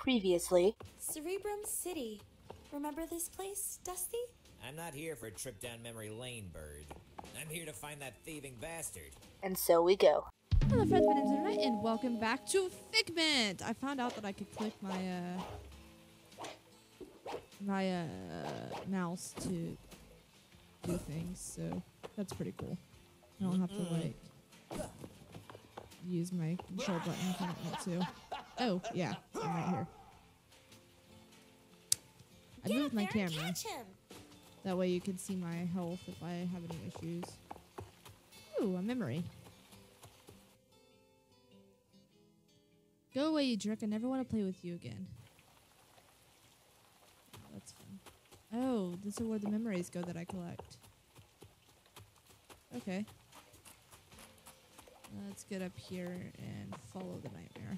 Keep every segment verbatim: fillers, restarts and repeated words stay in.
Previously. Cerebrum City. Remember this place, Dusty? I'm not here for a trip down memory lane, Bird. I'm here to find that thieving bastard. And so we go. Hello friends, my name is Lunernight, and welcome back to Figment! I found out that I could click my, uh... my, uh... mouse to do things, so that's pretty cool. I don't have to, like... use my control button if I don't want to. Oh, yeah, I'm right here. I Get moved my up there and camera. catch him. That way you can see my health if I have any issues. Ooh, a memory. Go away, you jerk. I never want to play with you again. Oh, that's fun. Oh, this is where the memories go that I collect. Okay. Let's get up here and follow the nightmare.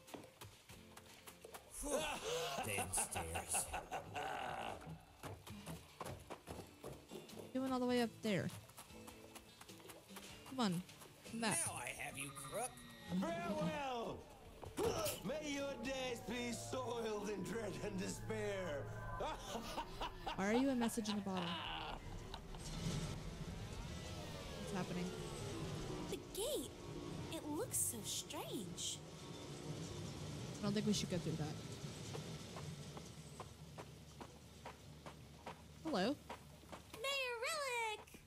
Damn stairs. Going all the way up there. Come on. Come back. Now I have you, crook. Farewell! May your days be soiled in dread and despair. Why are you a message in a bottle? What's happening? The gate. It looks so strange. I don't think we should go through that. Hello. Mayor Relic!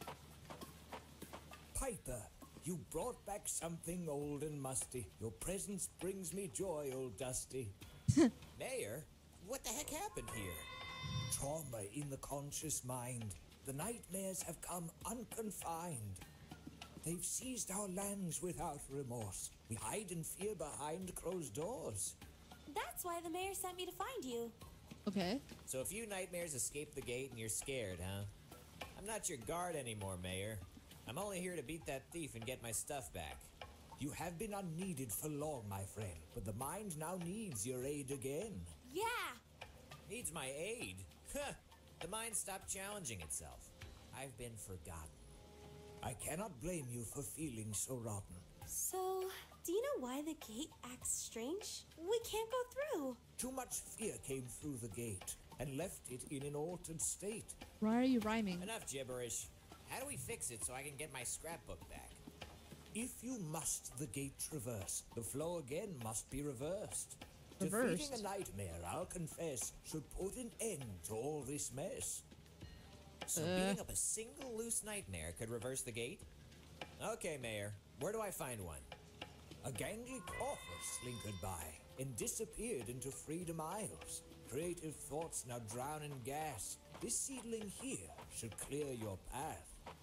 Piper, you brought back something old and musty. Your presence brings me joy, old Dusty. Mayor, what the heck happened here? Trauma in the conscious mind. The nightmares have come unconfined. They've seized our lands without remorse. We hide in fear behind closed doors. That's why the mayor sent me to find you. Okay. So a few nightmares escaped the gate and you're scared, huh? I'm not your guard anymore, Mayor. I'm only here to beat that thief and get my stuff back. You have been unneeded for long, my friend, but the mind now needs your aid again. Yeah! Needs my aid? Huh! The mind stopped challenging itself. I've been forgotten. I cannot blame you for feeling so rotten. So, do you know why the gate acts strange? We can't go through. Too much fear came through the gate and left it in an altered state. Why are you rhyming? Enough gibberish. How do we fix it so I can get my scrapbook back? If you must the gate traverse, the flow again must be reversed. Reversed? Defeating a nightmare, I'll confess, should put an end to all this mess. So Uh. beating up a single loose nightmare could reverse the gate? Okay, Mayor, where do I find one? A gangly coffer slinkered by and disappeared into Freedom Isles. Creative thoughts now drown in gas. This seedling here should clear your path.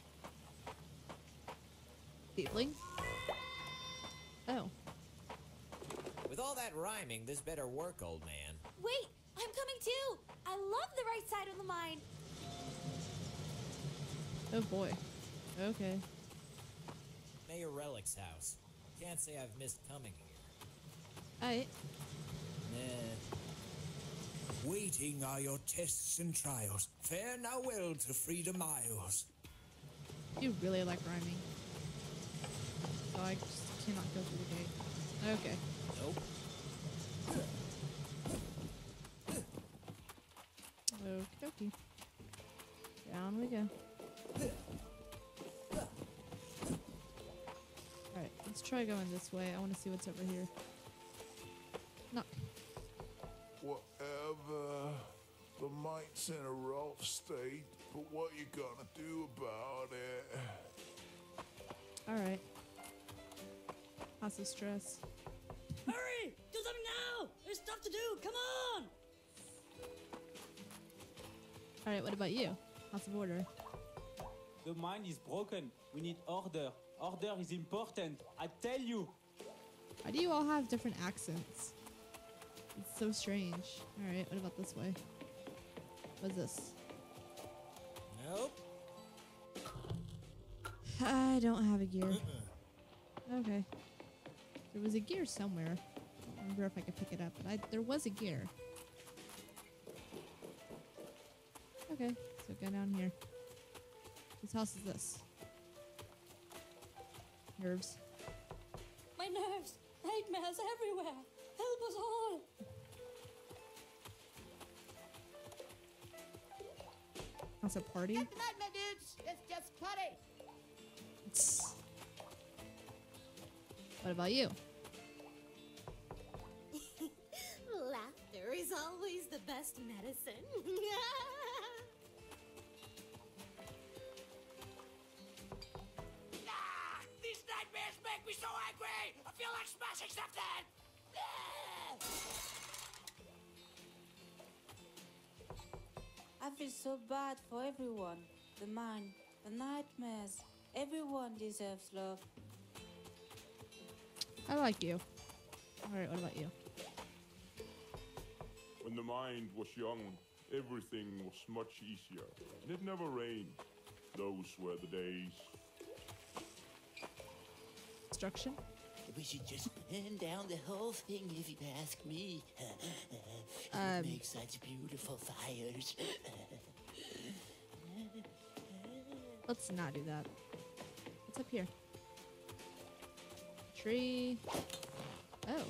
Thiefling? Oh. With all that rhyming, this better work, old man. Wait, I'm coming too! I love the right side of the mine. Oh boy. Okay. Mayor Relic's house. Can't say I've missed coming here. Alright. Nah. Waiting are your tests and trials. Fare now well to Freedom Isles. You really like rhyming. So I just cannot go through the gate. Okay. Nope. Okie dokie. Down we go. Alright, let's try going this way. I want to see what's over here. Knock. Whatever. The mite's in a rough state, but what you gonna do about it? Alright. Lots of stress. Hurry! Do something now! There's stuff to do! Come on! Alright, what about you? Lots of order. The mind is broken. We need order. Order is important. I tell you. Why do you all have different accents? It's so strange. Alright, what about this way? What's this? Nope. I don't have a gear. Uh-uh. Okay. There was a gear somewhere. I don't remember if I could pick it up, but I, there was a gear. Okay, so go down here. Whose house is this? Nerves. My nerves! Nightmares everywhere! Help us all! That's a party? Good night, my dudes. It's just party. It's... What about you? Laughter is always the best medicine. Ah, these nightmares make me so angry. I feel like smashing something. I feel so bad for everyone. The mind, the nightmares. Everyone deserves love. I like you. Alright, what about you? When the mind was young, everything was much easier, and it never rained. Those were the days. Destruction? We should just burn down the whole thing if you ask me. It Um. makes such beautiful fires. Let's not do that. What's up here? Tree. Oh.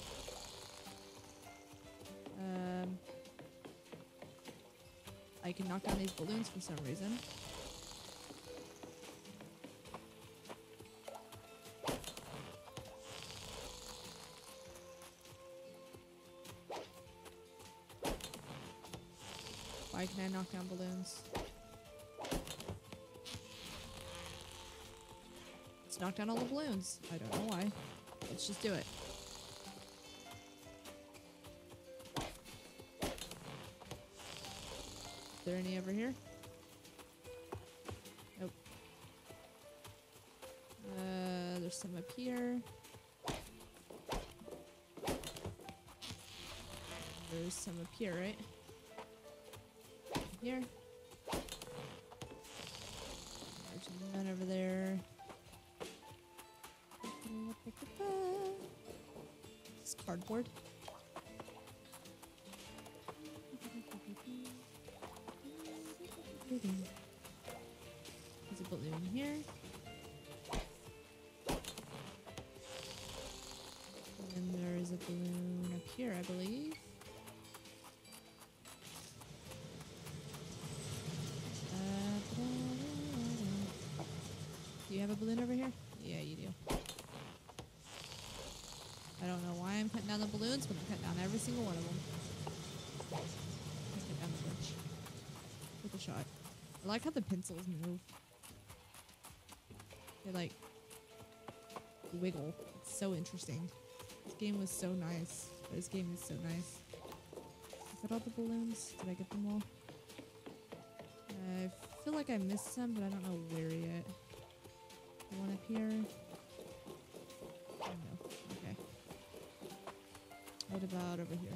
Um. I can knock down these balloons for some reason. Why can I knock down balloons? Let's knock down all the balloons. I don't know why. Let's just do it. Is there any over here? Nope. Uh, there's some up here. There's some up here, right? Here. There's none over there. This cardboard. There's a balloon here. And then there is a balloon up here, I believe. Do you have a balloon over here? Yeah, you do. I don't know why I'm cutting down the balloons, but I'm cutting down every single one of them. Let's cut down the bunch. With a shot. I like how the pencils move. They like wiggle. It's so interesting. This game was so nice. This game is so nice. Is that all the balloons? Did I get them all? I feel like I missed some, but I don't know where yet. The one up here. Oh no. Okay. What about over here?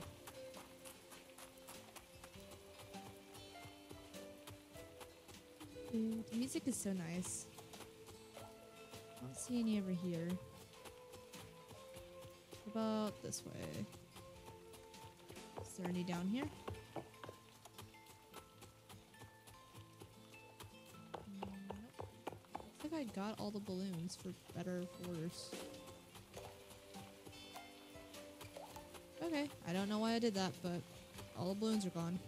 Ooh, the music is so nice. I don't see any over here. What about this way? Is there any down here? I got all the balloons for better or for worse. Okay, I don't know why I did that, but all the balloons are gone.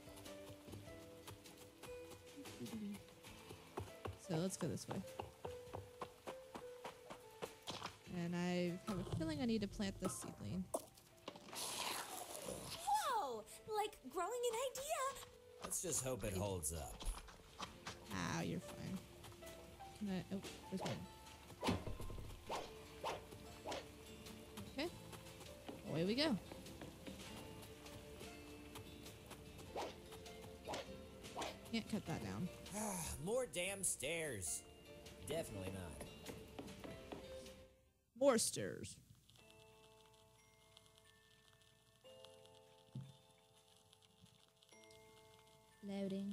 So let's go this way. And I have a feeling I need to plant this seedling. Whoa! Like growing an idea. Let's just hope it holds up. Ow, you're fine. Can I, oh, there's one. Okay. Away we go. Can't cut that down. More damn stairs. Definitely not. More stairs. Loading.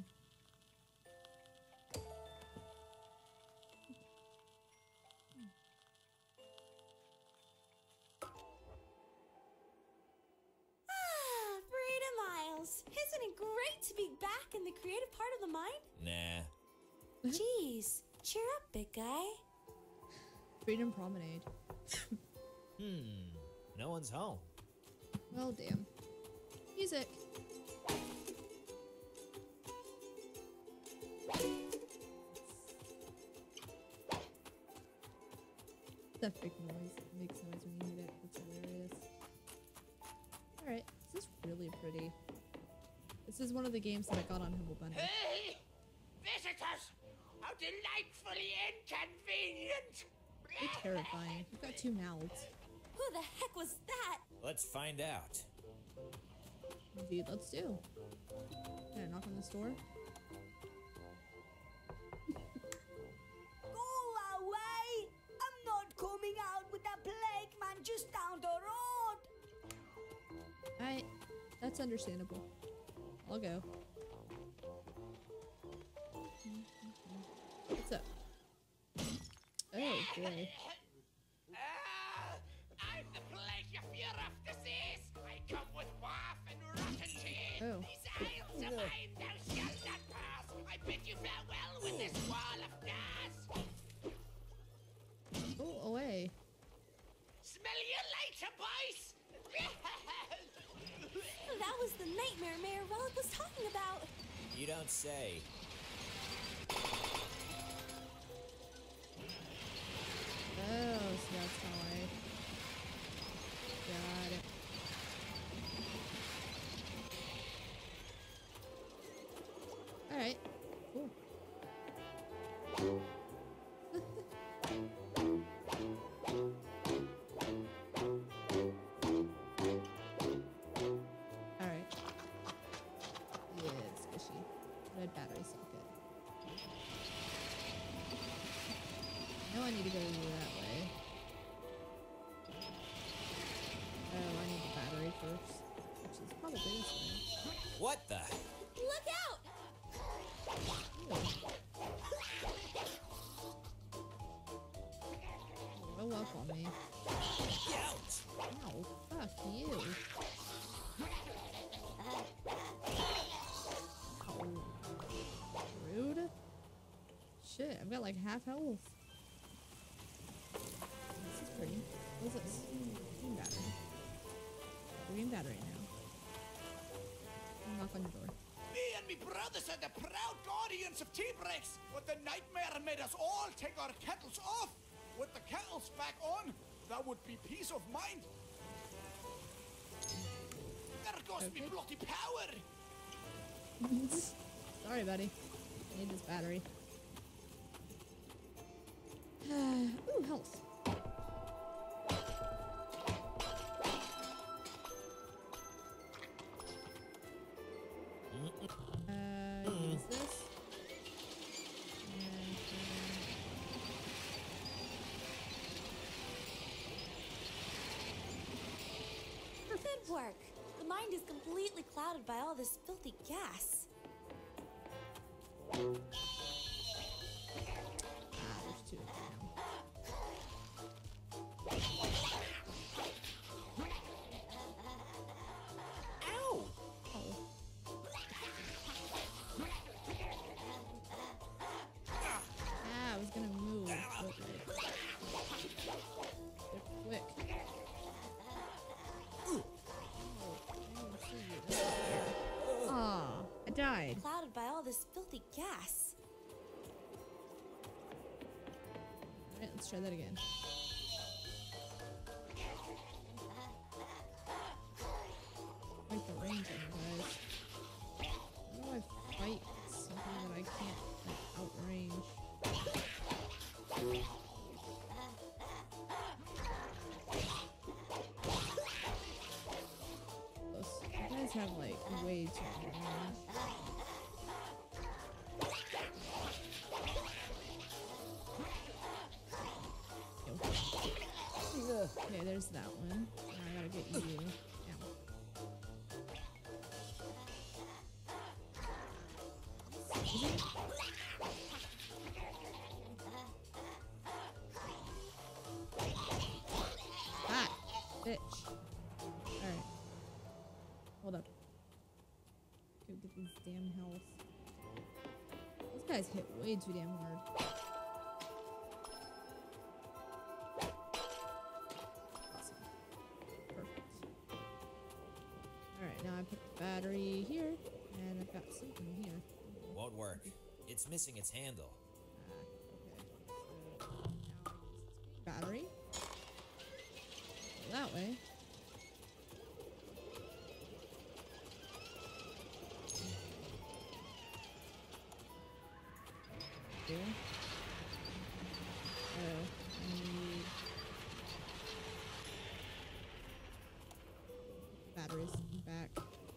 Isn't it great to be back in the creative part of the mind? Nah. Jeez, cheer up, big guy. Freedom Promenade. Hmm. No one's home. Well, damn. Music. That fake noise makes noise when you hit it. That's hilarious. Alright, this is really pretty. This is one of the games that I got on Humble Bundle. Hey! Visitors! How delightfully inconvenient! You're terrifying. You've got two mouths. Who the heck was that? Let's find out. Indeed, let's do. Can I knock on this door? Go away! I'm not coming out with that plague man just down the road! Alright, that's understandable. I'll go. What's up? Oh, boy. Ah, I'm the plague you fear of disease! I come with waff and rotten cheese! Oh. These aisles of mine thou shalt not pass! I bid you farewell with this wall of gas! Oh, away. Smell you later, boys! That was the nightmare Mayor Relic was talking about. You don't say. Oh, so that's how I got it. Alright, cool. Alright. Yeah, it's squishy. Red battery socket. I know I need to go that way. Oh, I need the battery first. Which is probably this way. What the? Look out! Roll up on me. Ouch! Ow, fuck you. Ow. Rude. Shit, I've got like half health. This is pretty. What is this? Green battery. Green battery now. Knock on your door. Me and me brothers are the proud guardians of tea breaks, but the nightmare made us all take our kettles off. With the kettles back on, that would be peace of mind. There goes Okay. me bloody power. Sorry, buddy. I need this battery. Ooh, health. Uh, use this. And, Good work. The mind is completely clouded by all this filthy gas. ah, there's two of them now. Ow! Oh. Ah, I was gonna move, but like, they're quick. Ah, I died. Clouded by all this filthy gas. Alright, let's try that again. Fight the range on you guys. How do I fight something that I can't like outrange? Those, you guys have like way too much range. Okay, there's that one. Now I gotta get you. Ow. Ah, bitch. Alright. Hold up. Go get these damn health. These guys hit way too damn hard. Awesome. Perfect. Alright, now I put the battery here, and I've got something here. Won't work. It's missing its handle. Ah, okay. So now I use this battery. that way. Here. Oh, I need batteries back.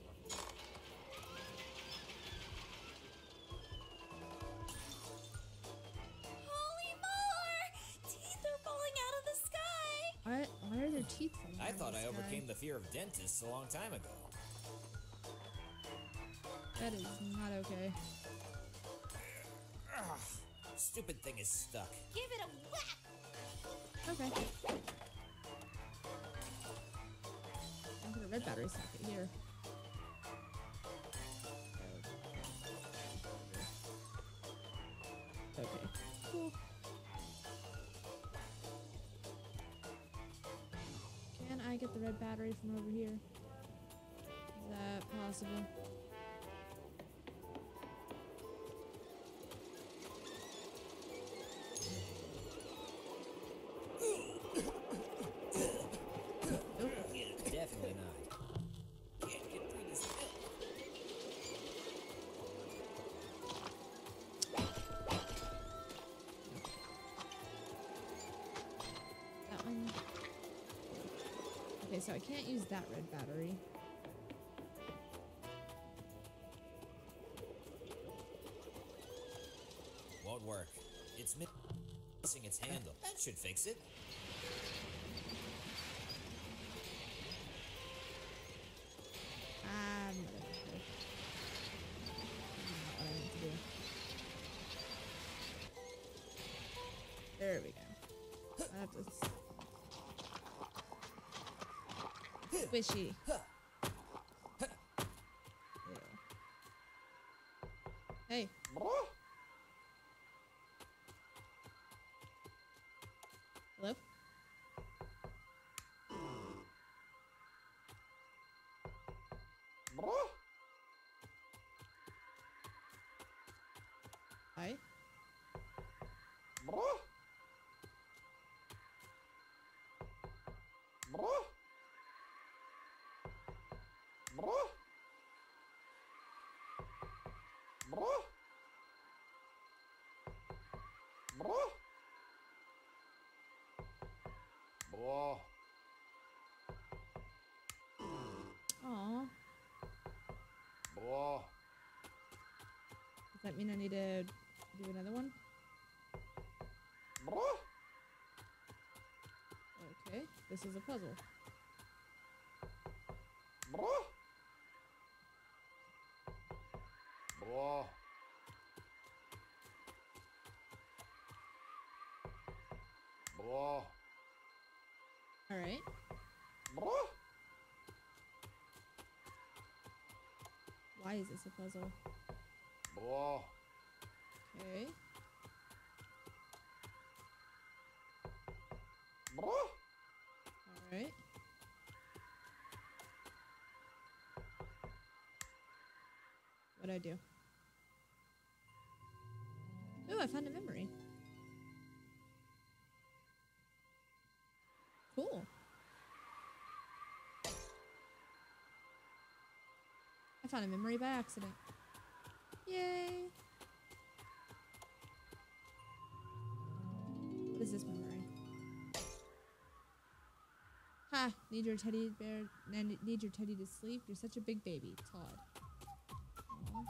Holy molar! Teeth are falling out of the sky! Why, why are there teeth falling I out of thought the I sky? overcame the fear of dentists a long time ago. That is not okay. Ugh, stupid thing is stuck. Give it a whack! Okay. I'm gonna red battery socket here. Okay. Cool. Can I get the red battery from over here? Is that possible? Definitely not. Can't get through this hill. That one. Okay, so I can't use that red battery. Won't work. It's missing its handle. That should fix it. Ah, motherfucker. Not what I meant to do. There we go. I have to s- squishy. Ew. Hey. Hello? Hi. Aw. Does that mean I need to do another one? Okay, this is a puzzle. Alright. Why is this a puzzle? Okay. Alright. What'd I do? Oh, I found a memory. Cool. I found a memory by accident. Yay! What is this memory? Ha! Need your teddy bear. Need your teddy to sleep. You're such a big baby, Todd. Aww.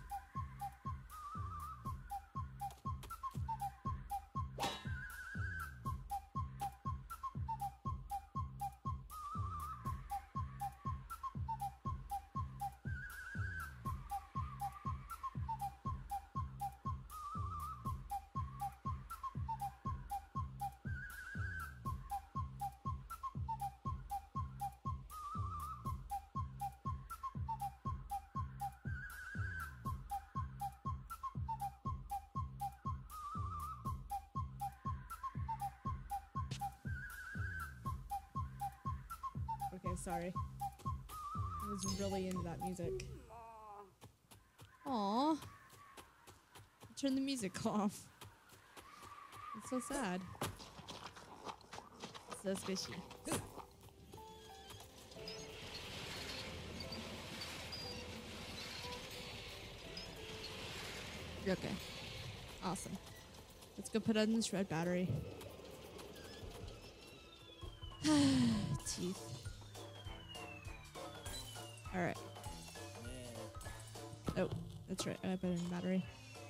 Okay, sorry. I was really into that music. Aww. Turn the music off. It's so sad. So squishy. Okay. Awesome. Let's go put it in this red battery. Teeth. Alright. Oh, that's right. I put it in the battery.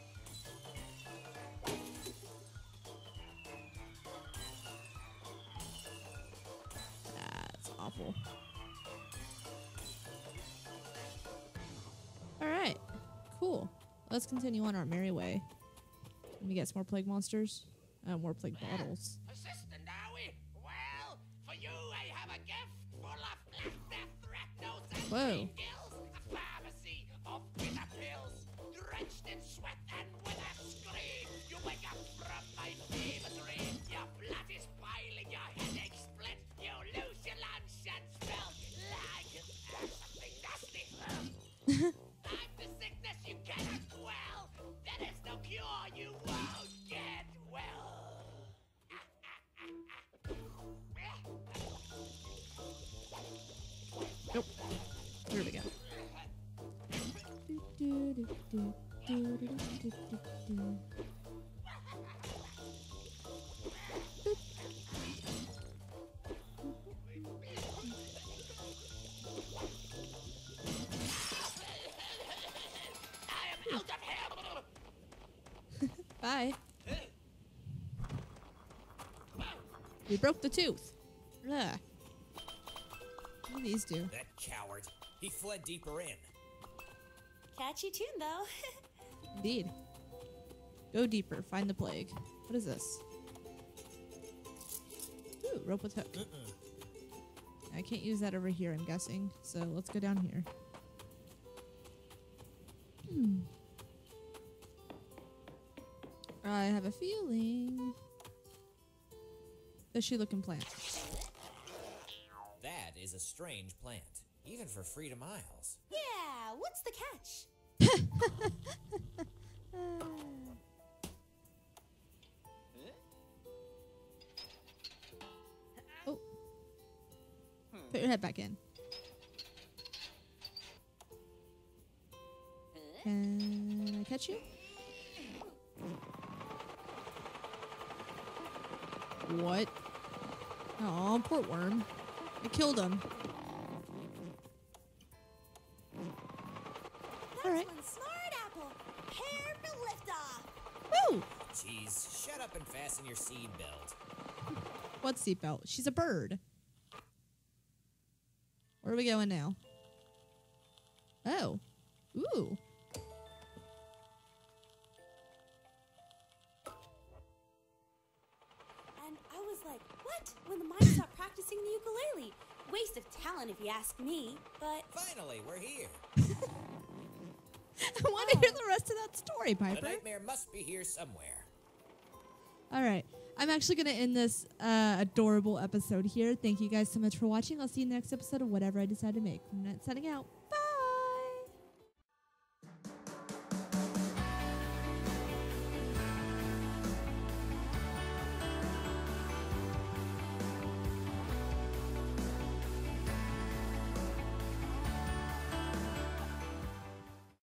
That's awful. Alright. Cool. Let's continue on our merry way. Let me get some more plague monsters. Uh, more plague bottles. Assistant, are we? Well, for you I have a gift full of black death, rachnos, and Whoa. green gills. A pharmacy of bitter pills, drenched in sweat and with a scream. You wake up from my fever dream. Your blood is boiling, your headache split. You lose your lunch and smell like something nasty. I'm the sickness you cannot quell. There is no cure, you won't get well. Nope. Here we go. I am out of here. Bye. We broke the tooth. Ugh. What do these do? That coward. He fled deeper in. Catchy tune, though. Indeed. Go deeper. Find the plague. What is this? Ooh, rope with hook. Mm-mm. I can't use that over here, I'm guessing. So let's go down here. Hmm. I have a feeling. Fishy looking plant. That is a strange plant, even for Freedom Isles. Yeah, what's the catch? Oh. Put your head back in. Can I catch you? What? Oh, poor worm. I killed him. Alright. One smart apple. Hair to lift off. Woo! Jeez, shut up and fasten your seed belt. What seatbelt? She's a bird. Where are we going now? Oh. Ooh. And I was like, what? When the mine stopped practicing the ukulele. Waste of talent if you ask me, but... Finally, we're here. I want to hear the rest of that story, Piper. The nightmare must be here somewhere. All right. I'm actually going to end this uh, adorable episode here. Thank you guys so much for watching. I'll see you in the next episode of whatever I decide to make. I'm not setting out.